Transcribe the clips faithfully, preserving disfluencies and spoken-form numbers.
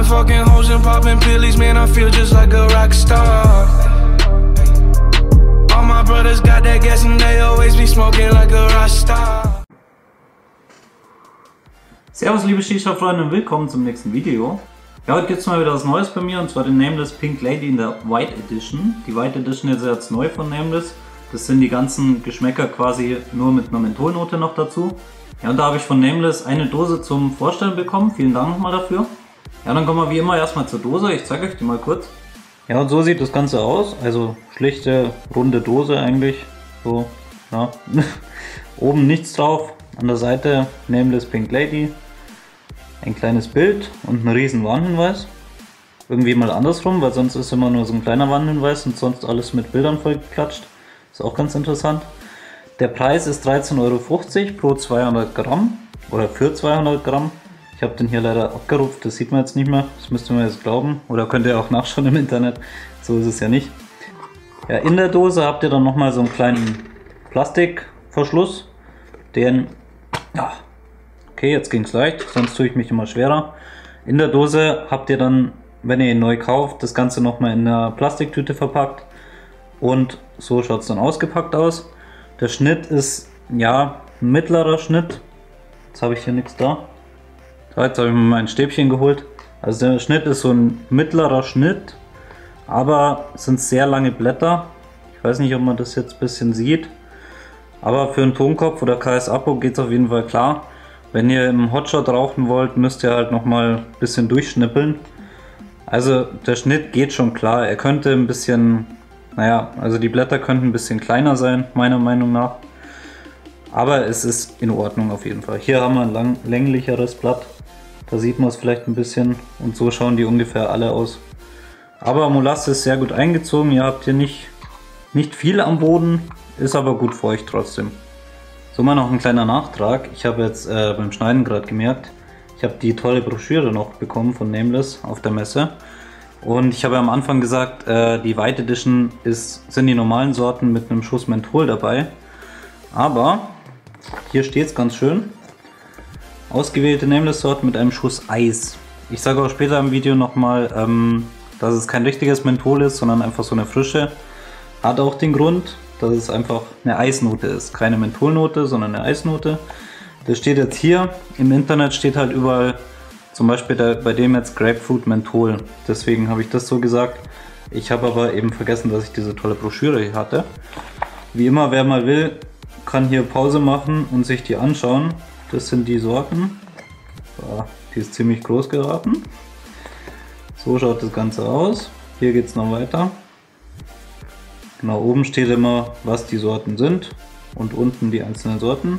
fucking hoes and popping pillies, man, I feel just like a rock star. All my brothers got that gas and they always be smoking like a rock star. Servus liebe Shisha-Freunde und willkommen zum nächsten Video. Ja, heute gibt es mal wieder was Neues bei mir, und zwar den Nameless Pink Lady in der White Edition. Die White Edition ist jetzt neu von Nameless. Das sind die ganzen Geschmäcker quasi nur mit einer Mentholnote noch dazu. Ja, und da habe ich von Nameless eine Dose zum Vorstellen bekommen. Vielen Dank nochmal dafür. Ja, dann kommen wir wie immer erstmal zur Dose. Ich zeige euch die mal kurz. Ja, und so sieht das Ganze aus. Also schlichte, runde Dose eigentlich. So, ja. Oben nichts drauf. An der Seite Nameless Pink Lady. Ein kleines Bild und ein riesen Warnhinweis. Irgendwie mal andersrum, weil sonst ist immer nur so ein kleiner Warnhinweis und sonst alles mit Bildern vollgeklatscht. Ist auch ganz interessant. Der Preis ist dreizehn Euro fünfzig pro zweihundert Gramm oder für zweihundert Gramm. Ich habe den hier leider abgerupft, das sieht man jetzt nicht mehr. Das müsst ihr mir jetzt glauben oder könnt ihr auch nachschauen im Internet. So ist es ja nicht. Ja, in der Dose habt ihr dann nochmal so einen kleinen Plastikverschluss. Den, ja, okay, jetzt ging es leicht, sonst tue ich mich immer schwerer. In der Dose habt ihr dann, wenn ihr ihn neu kauft, das Ganze nochmal in einer Plastiktüte verpackt. Und so schaut es dann ausgepackt aus. Der Schnitt ist, ja, ein mittlerer Schnitt. Jetzt habe ich hier nichts da. So, jetzt habe ich mir mein Stäbchen geholt. Also der Schnitt ist so ein mittlerer Schnitt, aber es sind sehr lange Blätter. Ich weiß nicht, ob man das jetzt ein bisschen sieht. Aber für einen Tonkopf oder K S Apo geht es auf jeden Fall klar. Wenn ihr im Hotshot rauchen wollt, müsst ihr halt nochmal ein bisschen durchschnippeln. Also der Schnitt geht schon klar. Er könnte ein bisschen... Naja, also die Blätter könnten ein bisschen kleiner sein, meiner Meinung nach. Aber es ist in Ordnung auf jeden Fall. Hier haben wir ein lang, länglicheres Blatt. Da sieht man es vielleicht ein bisschen. Und so schauen die ungefähr alle aus. Aber Molasse ist sehr gut eingezogen. Ihr habt hier nicht, nicht viel am Boden. Ist aber gut feucht trotzdem. So, mal noch ein kleiner Nachtrag. Ich habe jetzt äh, beim Schneiden gerade gemerkt, ich habe die tolle Broschüre noch bekommen von Nameless auf der Messe. Und ich habe ja am Anfang gesagt, äh, die White Edition ist, sind die normalen Sorten mit einem Schuss Menthol dabei. Aber hier steht es ganz schön. Ausgewählte Nameless-Sorten mit einem Schuss Eis. Ich sage auch später im Video nochmal, ähm, dass es kein richtiges Menthol ist, sondern einfach so eine Frische. Hat auch den Grund, dass es einfach eine Eisnote ist. Keine Mentholnote, sondern eine Eisnote. Das steht jetzt hier. Im Internet steht halt überall... Zum Beispiel der, bei dem jetzt Grapefruit Menthol. Deswegen habe ich das so gesagt. Ich habe aber eben vergessen, dass ich diese tolle Broschüre hier hatte. Wie immer, wer mal will, kann hier Pause machen und sich die anschauen. Das sind die Sorten. So, die ist ziemlich groß geraten. So schaut das Ganze aus. Hier geht es noch weiter. Genau, oben steht immer, was die Sorten sind. Und unten die einzelnen Sorten.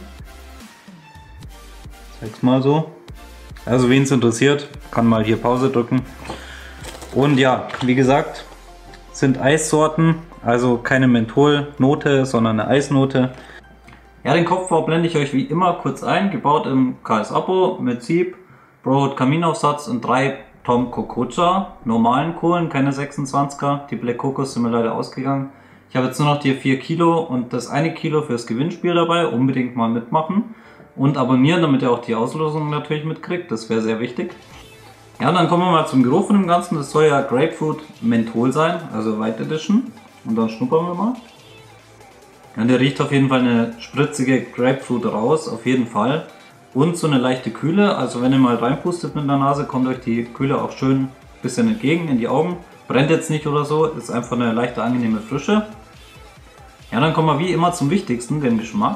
Zeig's mal so. Also wen es interessiert, kann mal hier Pause drücken. Und ja, wie gesagt, sind Eissorten, also keine Mentholnote, sondern eine Eisnote. Ja, den Kopfbau blende ich euch wie immer kurz ein, gebaut im K S Apo mit Sieb, Brohood Kaminaufsatz und drei Tom Kokocha, normalen Kohlen, keine sechsundzwanziger, die Black Kokos sind mir leider ausgegangen. Ich habe jetzt nur noch die vier Kilo und das eine Kilo fürs Gewinnspiel dabei, unbedingt mal mitmachen. Und abonnieren, damit ihr auch die Auslosung natürlich mitkriegt, das wäre sehr wichtig. Ja, dann kommen wir mal zum Geruch von dem Ganzen. Das soll ja Grapefruit Menthol sein, also White Edition. Und dann schnuppern wir mal. Ja, der riecht auf jeden Fall eine spritzige Grapefruit raus, auf jeden Fall. Und so eine leichte Kühle, also wenn ihr mal reinpustet mit der Nase, kommt euch die Kühle auch schön ein bisschen entgegen in die Augen. Brennt jetzt nicht oder so, ist einfach eine leichte, angenehme Frische. Ja, dann kommen wir wie immer zum Wichtigsten, den Geschmack.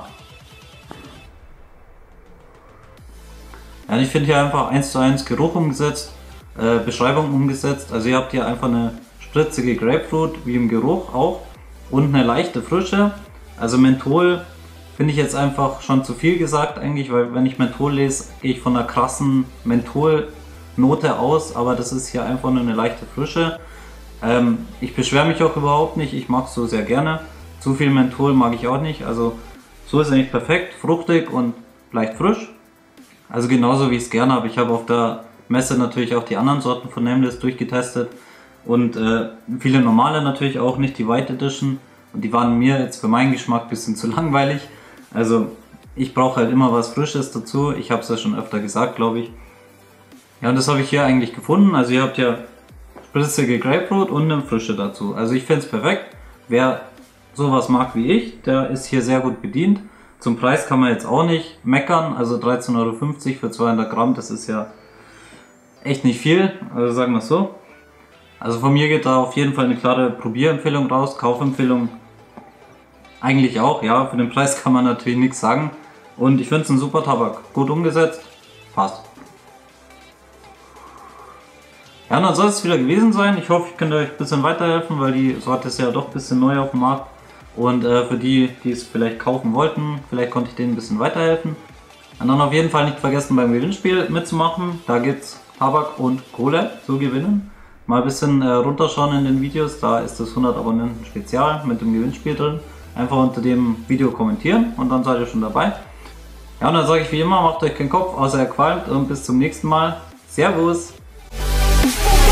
Ja, ich finde hier einfach eins zu eins Geruch umgesetzt, äh, Beschreibung umgesetzt. Also ihr habt hier einfach eine spritzige Grapefruit, wie im Geruch auch. Und eine leichte Frische. Also Menthol finde ich jetzt einfach schon zu viel gesagt eigentlich, weil wenn ich Menthol lese, gehe ich von einer krassen Mentholnote aus. Aber das ist hier einfach nur eine leichte Frische. Ähm, ich beschwere mich auch überhaupt nicht, ich mag es so sehr gerne. Zu viel Menthol mag ich auch nicht. Also so ist eigentlich perfekt, fruchtig und leicht frisch. Also genauso wie ich es gerne habe. Ich habe auf der Messe natürlich auch die anderen Sorten von Nameless durchgetestet. Und äh, viele normale natürlich auch, nicht die White Edition. Und die waren mir jetzt für meinen Geschmack ein bisschen zu langweilig. Also ich brauche halt immer was Frisches dazu. Ich habe es ja schon öfter gesagt, glaube ich. Ja, und das habe ich hier eigentlich gefunden. Also ihr habt ja spritzige Grapefruit und eine Frische dazu. Also ich finde es perfekt. Wer sowas mag wie ich, der ist hier sehr gut bedient. Zum Preis kann man jetzt auch nicht meckern. Also dreizehn Euro fünfzig für zweihundert Gramm, das ist ja echt nicht viel. Also sagen wir es so. Also von mir geht da auf jeden Fall eine klare Probierempfehlung raus. Kaufempfehlung eigentlich auch. Ja, für den Preis kann man natürlich nichts sagen. Und ich finde es ein super Tabak. Gut umgesetzt. Passt. Ja, und dann soll es wieder gewesen sein. Ich hoffe, ich könnte euch ein bisschen weiterhelfen, weil die Sorte ist ja doch ein bisschen neu auf dem Markt. Und äh, für die, die es vielleicht kaufen wollten, vielleicht konnte ich denen ein bisschen weiterhelfen. Und dann auf jeden Fall nicht vergessen, beim Gewinnspiel mitzumachen. Da gibt es Tabak und Kohle zu gewinnen. Mal ein bisschen äh, runterschauen in den Videos, da ist das hundert Abonnenten Spezial mit dem Gewinnspiel drin. Einfach unter dem Video kommentieren und dann seid ihr schon dabei. Ja, und dann sage ich wie immer, macht euch keinen Kopf, außer ihr qualmt, und bis zum nächsten Mal. Servus! Bye.